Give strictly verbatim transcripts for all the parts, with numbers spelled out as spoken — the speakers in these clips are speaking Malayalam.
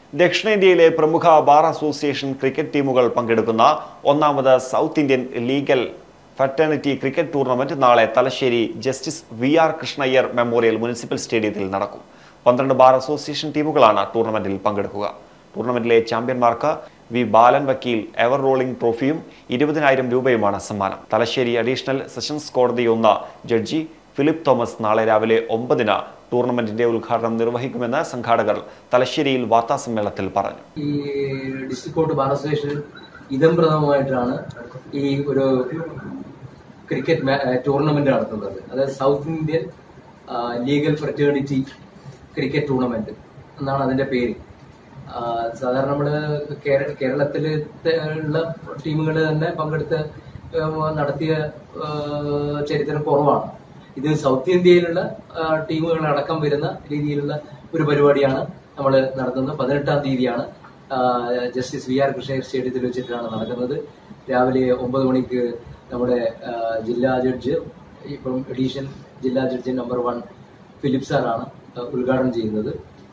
ദക്ഷിണേന്ത്യയിലെ പ്രമുഖ ബാർ അസോസിയേഷൻ ക്രിക്കറ്റ് ടീമുകൾ പങ്കെടുക്കുന്ന ഒന്നാമത് south Indian legal fraternity cricket tournament നാളെ Thalassery justice V R Krishna Iyer memorial municipal സ്റ്റേഡിയത്തിൽ നടക്കും. പന്ത്രണ്ട് ബാർ അസോസിയേഷൻ ടീമുകളാണ് ടൂർണമെന്റിൽ പങ്കെടുക്കുക. ടൂർണമെന്റിലെ ചാമ്പ്യന്മാർക്ക് വി ബാലൻ വക്കീൽ എവർ റോളിംഗ് ട്രോഫിയും ഇരുപതിനായിരം രൂപയുമാണ് സമ്മാനം. തലശ്ശേരി അഡീഷണൽ സെഷൻസ് കോടതി ഒന്ന് ജഡ്ജി ഫിലിപ്പ് തോമസ് നാളെ രാവിലെ ഒമ്പതിന് ടൂർണമെന്റിന്റെ ഉദ്ഘാടനം നിർവഹിക്കുമെന്ന് സംഘാടകർ തലശ്ശേരിയിൽ വാർത്താസമ്മേളനത്തിൽ പറഞ്ഞു. ഈ ഡിസ്ട്രിക്ട് കോർട്ട് ബാർ അസോസിയേഷൻ ഇതം പ്രഥമമായിട്ടാണ് ഈ ഒരു ക്രിക്കറ്റ് ടൂർണമെന്റ് നടത്തുന്നത്. അതായത് south Indian legal fraternity cricket tournament എന്നാണ് അതിന്റെ പേര്. സാധാരണ നമ്മള് കേരളത്തിലെ ഉള്ള ടീമുകൾ തന്നെ പങ്കെടുത്ത് നടത്തിയ ചരിത്രം കുറവാണ്. ഇത് സൗത്ത് ഇന്ത്യയിലുള്ള ടീമുകൾ അടക്കം വരുന്ന രീതിയിലുള്ള ഒരു പരിപാടിയാണ് നമ്മൾ നടത്തുന്നത്. പതിനെട്ടാം തീയതിയാണ് ജസ്റ്റിസ് വി ആർ കൃഷ്ണയ്യർ സ്റ്റേഡിയത്തിൽ വെച്ചിട്ടാണ് നടക്കുന്നത്. രാവിലെ ഒമ്പത് മണിക്ക് നമ്മുടെ ജില്ലാ ജഡ്ജ്, ഇപ്പം എഡീഷൻ ജില്ലാ ജഡ്ജ് നമ്പർ വൺ ഫിലിപ്പ് സാറാണ് ഉദ്ഘാടനം ചെയ്യുന്നത്.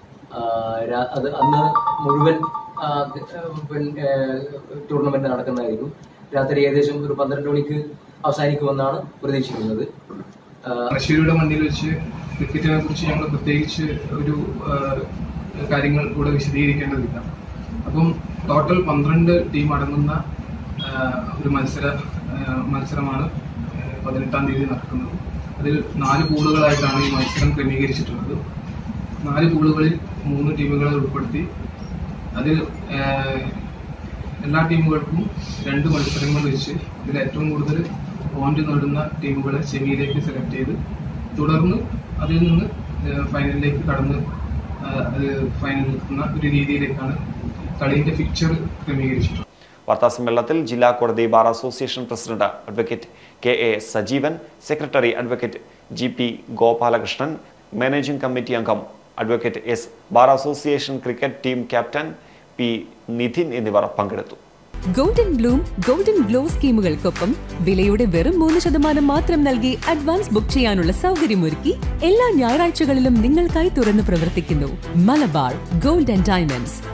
അത് അന്ന് മുഴുവൻ പിന്നെ ടൂർണമെന്റ് നടക്കുന്നതായിരിക്കും. രാത്രി ഏകദേശം ഒരു പന്ത്രണ്ട് മണിക്ക് അവസാനിക്കുമെന്നാണ് പ്രതീക്ഷിക്കുന്നത്. തലശ്ശേരിയുടെ മണ്ണിൽ വെച്ച് ക്രിക്കറ്റിനെ കുറിച്ച് ഞങ്ങൾ പ്രത്യേകിച്ച് ഒരു കാര്യങ്ങൾ ഇവിടെ വിശദീകരിക്കേണ്ടതില്ല. അപ്പം ടോട്ടൽ പന്ത്രണ്ട് ടീം അടങ്ങുന്ന ഒരു മത്സര മത്സരമാണ് പതിനെട്ടാം തീയതി നടക്കുന്നത്. അതിൽ നാല് പൂളുകളായിട്ടാണ് ഈ മത്സരം ക്രമീകരിച്ചിട്ടുള്ളത്. നാല് പൂളുകളിൽ മൂന്ന് ടീമുകളെ ഉൾപ്പെടുത്തി അതിൽ എല്ലാ ടീമുകൾക്കും രണ്ട് മത്സരങ്ങൾ വെച്ച് അതിൽ ഏറ്റവും കൂടുതൽ പോയിന്റ് നേടുന്ന ടീമുകളെ സെമിയിലേക്ക് സെലക്ട് ചെയ്ത് തുടർന്ന് അതിൽ നിന്ന് ഫൈനലിലേക്ക് കടന്ന് ഫൈനലിൽ എത്തുന്ന ഒരു രീതിയിലേക്കാണ് കളിയുടെ ഫിക്ചർ ക്രമീകരിച്ചിട്ടുള്ളത്. വാർത്താസമ്മേളനത്തിൽ ജില്ലാ കോടതി bar association president advocate K A Sajeevan, secretary advocate G P Gopalakrishnan, managing committee അംഗം advocate S, bar association cricket team captain P Nidhin എന്നിവർ പങ്കെടുത്തു. ഗോൾഡൻ ബ്ലൂം ഗോൾഡൻ ഗ്ലോ സ്കീമുകൾക്കൊപ്പം വിലയുടെ വെറും മൂന്ന് ശതമാനം മാത്രം നൽകി അഡ്വാൻസ് ബുക്ക് ചെയ്യാനുള്ള സൗകര്യമൊരുക്കി എല്ലാ ഞായറാഴ്ചകളിലും നിങ്ങൾക്കായി തുറന്നു പ്രവർത്തിക്കുന്നു മലബാർ ഗോൾഡ് ആൻഡ് ഡയമണ്ട്സ്.